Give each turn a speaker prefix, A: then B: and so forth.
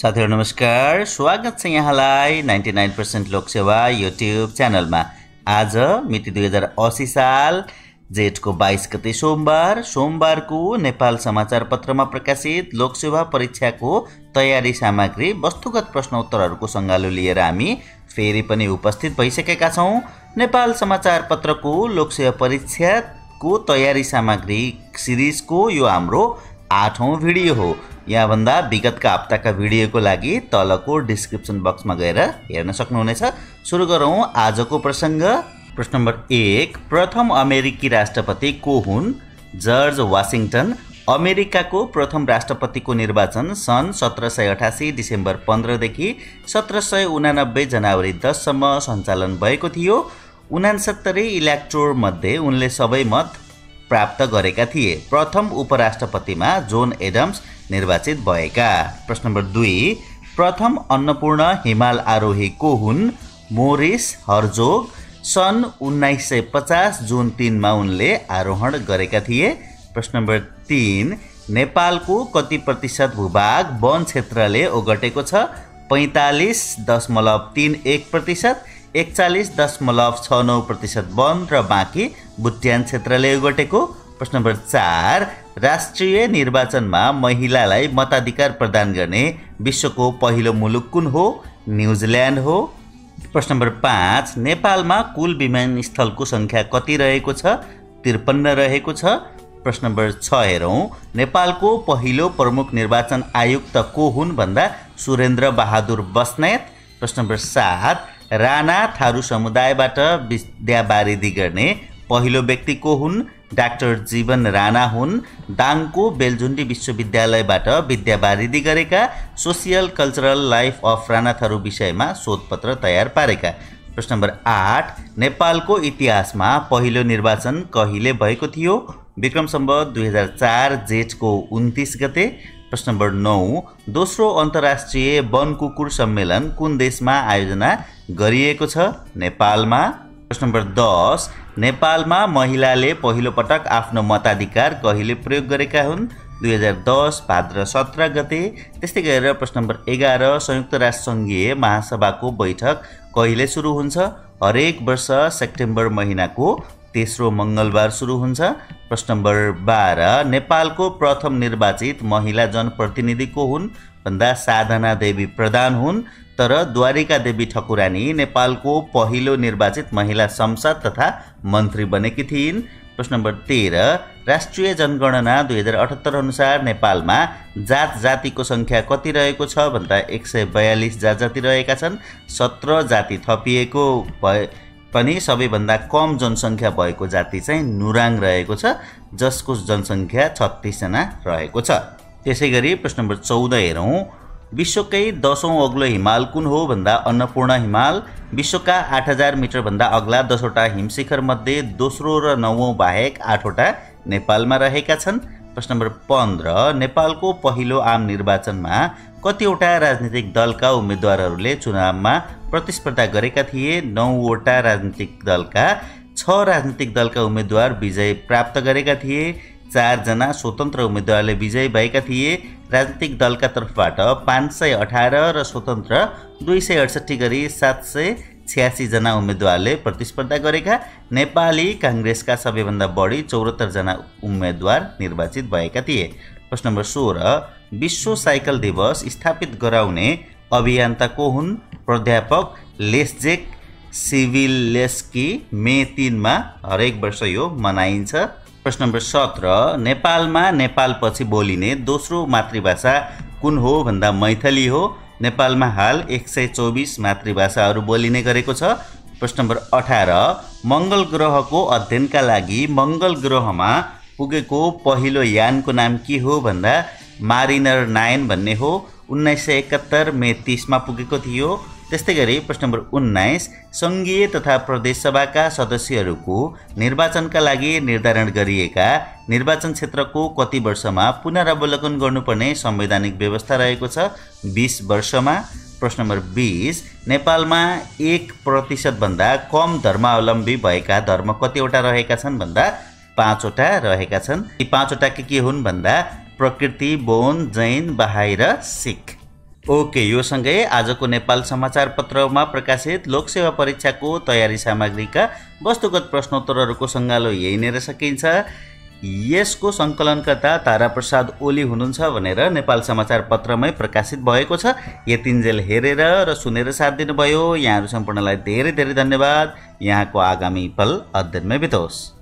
A: साथीहरु नमस्कार, स्वागत छ यहाँलाई 99% लोकसेवा युट्युब च्यानलमा। आज मिति 2080 साल जेठको 22 गते सोमबारको नेपाल समाचार पत्रमा प्रकाशित लोकसेवा परीक्षाको तयारी सामग्री वस्तुगत प्रश्नोत्तरहरूको संगालो लिएर हामी फेरि पनि उपस्थित भइसकेका छौं। नेपाल समाचार पत्रको लोकसेवा परीक्षाको तयारी सामग्री सिरिजको यो हाम्रो 8औं भिडियो हो। यहाँभन्दा विगतका हप्ताका भिडियोको लागि तलको डिस्क्रिप्सन बक्समा गएर हेर्न सक्नुहुनेछ। सुरु गरौँ आजको प्रसंग। प्रश्न नम्बर 1, प्रथम अमेरिकी राष्ट्रपति को हुन्? George Washington. अमेरिकाको प्रथम राष्ट्रपतिको निर्वाचन सन् 1788 डिसेम्बर 15 देखि 1789 जनवरी 10 सम्म सञ्चालन भएको थियो। 69 इलेक्टोर मध्ये उनले सबै मत प्राप्त गरेका थिए। प्रथम उपराष्ट्रपतिमा जोन एडम्स निर्वाचित भएका। प्रश्न नम्बर 2, प्रथम अन्नपूर्ण हिमाल आरोही को हुन्? Maurice Herzog. सन् 1950 जुन 3 मा उनले आरोहण गरेका थिए। प्रश्न नम्बर 3, नेपालको कति प्रतिशत भूभाग वन क्षेत्रले ओगटेको छ? 45.31%, 41.69% वन र बाँकी बुट्यान क्षेत्रले ओगटेको। प्रश्न नम्बर 4, राष्ट्रिय निर्वाचनमा महिलालाई मताधिकार प्रदान गर्ने विश्वको पहिलो मुलुक कुन हो? न्युजिल्यान्ड हो। प्रश्न नम्बर 5, नेपालमा कुल विमानस्थलको संख्या कति रहेको छ? 53 रहेको छ। प्रश्न नम्बर 6 हेरौँ। नेपालको पहिलो प्रमुख निर्वाचन आयुक्त को हुन् भन्दा सुरेन्द्र बहादुर बस्नेत। प्रश्न नम्बर 7, राणा थारू समुदायबाट विद्यावारिधि गर्ने पहिलो व्यक्ति को हुन्? डाक्टर जीवन राणा हुन्। दाङको बेलझुन्डी विश्वविद्यालयबाट विद्यावारिधि गरेका, social cultural life of Rana Tharu विषयमा शोधपत्र तयार पारेका। प्रश्न नम्बर 8, नेपालको इतिहासमा पहिलो निर्वाचन कहिले भएको थियो? विक्रम सम्वत 2004 जेठको 29 गते। प्रश्न नम्बर 9, दोस्रो अन्तर्राष्ट्रिय वन कुकुर सम्मेलन कुन देशमा आयोजना गरिएको छ? नेपालमा। प्रश्न नम्बर 10, नेपालमा महिलाले पहिलो पटक आफ्नो मताधिकार कहिले प्रयोग गरेका हुन्? 2010 भाद्र 17 गते। त्यस्तै गरेर प्रश्न नम्बर 11, संयुक्त राष्ट्र सङ्घीय महासभाको बैठक कहिले सुरु हुन्छ? हरेक वर्ष सेप्टेम्बर महिनाको तेस्रो मङ्गलबार सुरु हुन्छ। प्रश्न नम्बर 12, नेपालको प्रथम निर्वाचित महिला जनप्रतिनिधि को हुन् भन्दा साधना देवी प्रधान हुन्। तर द्वारिका देवी ठकुरानी नेपालको पहिलो निर्वाचित महिला संसद तथा मन्त्री बनेकी थिइन्। प्रश्न नम्बर 13, राष्ट्रिय जनगणना 2078 अनुसार नेपालमा जात जातिको संख्या कति रहेको छ भन्दा 142 जात जाति रहेका छन्। 17 जाति थपिएको भए पनि सबैभन्दा कम जनसङ्ख्या भएको जाति चाहिँ नुराङ रहेको छ, जसको जनसङ्ख्या 36 जना रहेको छ। त्यसैगरी प्रश्न नम्बर 14 हेरौँ। विश्वकै 10औं अग्लो हिमाल कुन हो भन्दा अन्नपूर्ण हिमाल। विश्वका 8000 मिटर भन्दा अग्ला 10वटा हिमशिखर मध्ये दोस्रो र 9औं बाहेक 8वटा नेपालमा रहेका छन्। प्रश्न नम्बर 15, नेपालको पहिलो आम निर्वाचनमा कतिवटा राजनीतिक दलका उम्मेदवारहरूले चुनावमा प्रतिस्पर्धा गरेका थिए? 9वटा राजनीतिक दलका 6 राजनीतिक दलका उम्मेदवार विजय प्राप्त गरेका थिए। 4 जना स्वतन्त्र उम्मेदवारले विजयी भएका थिए। राजनीतिक दलका तर्फबाट 518 र स्वतन्त्र 268 गरी 786 जना उम्मेदवारले प्रतिस्पर्धा गरेका। नेपाली काङ्ग्रेसका सबैभन्दा बढी 74 जना उम्मेदवार निर्वाचित भएका थिए। प्रश्न नम्बर 16, विश्व साइकल दिवस स्थापित गराउने अभियन्ता को हुन्? प्राध्यापक लेस्जेक सिभिलेस्की। मे 3 मा हरेक वर्ष यो मनाइन्छ। प्रश्न नम्बर 17, नेपालमा नेपालपछि बोलिने दोस्रो मातृभाषा कुन हो भन्दा मैथिली हो। नेपालमा हाल 124 मातृभाषाहरू बोलिने गरेको छ। प्रश्न नम्बर 18, मङ्गल ग्रहको अध्ययनका लागि मङ्गल ग्रहमा पुगेको पहिलो यानको नाम के हो भन्दा मारिनर 9 भन्ने हो। 1971 मे 30 मा पुगेको थियो। त्यस्तै गरी प्रश्न नम्बर 19, सङ्घीय तथा प्रदेश सभाका सदस्यहरूको निर्वाचनका लागि निर्धारण गरिएका निर्वाचन क्षेत्रको कति वर्षमा पुनरावलोकन गर्नुपर्ने संवैधानिक व्यवस्था रहेको छ? 20 वर्षमा। प्रश्न नम्बर 20, नेपालमा 1% भन्दा कम धर्मावलम्बी भएका धर्म कतिवटा रहेका छन् भन्दा 5वटा रहेका छन्। यी 5वटा के हुन् भन्दा प्रकृति, बौद्ध, जैन, बहाई र सिख। ओके, यो सँगै आजको नेपाल समाचार पत्रमा प्रकाशित लोकसेवा परीक्षाको तयारी सामग्रीका वस्तुगत प्रश्नोत्तरहरूको सङ्गालो यही नै सकिन्छ। यसको सङ्कलनकर्ता ताराप्रसाद ओली हुनुहुन्छ भनेर नेपाल समाचार पत्रमै प्रकाशित भएको छ। यतिन्जेल हेरेर र सुनेर साथ दिनुभयो। यहाँहरू सम्पूर्णलाई धेरै धेरै धन्यवाद। यहाँको आगामी पल अध्ययनमै बितोस्।